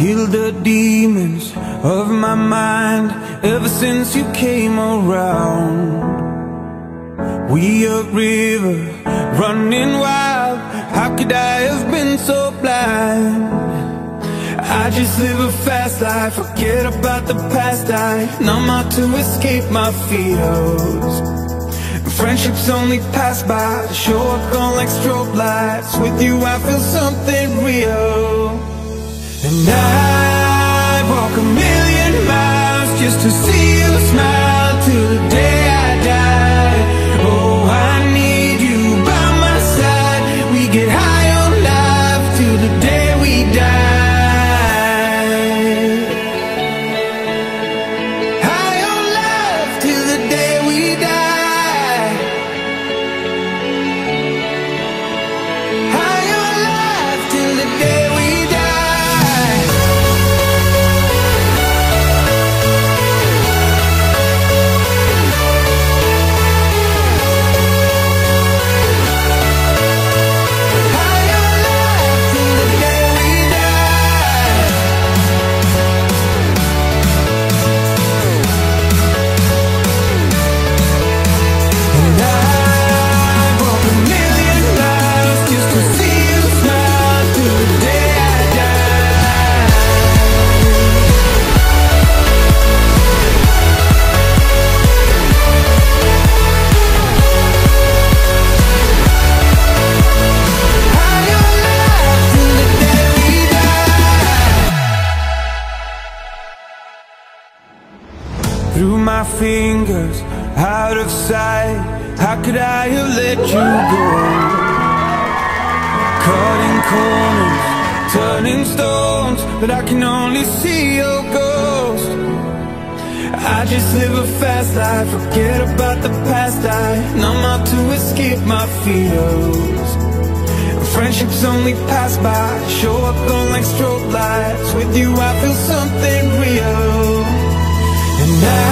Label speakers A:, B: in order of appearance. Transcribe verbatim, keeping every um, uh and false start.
A: killed the demons of my mind ever since you came around. We a river running wild, how could I have been so blind? I just live a fast life, forget about the past. I numb out to escape my fears. Friendships only pass by, show up on like strobe lights. With you I feel something real. And I'd walk a million miles just to see you smile till the day I die. Oh, I need you by my side. We get high on life till the day we die. Through my fingers, out of sight, how could I have let you go? Cutting corners, turning stones, but I can only see your ghost. I just live a fast life, forget about the past. I numb out to escape my fears. Friendships only pass by, show up on like strobe lights. With you I feel something real. And I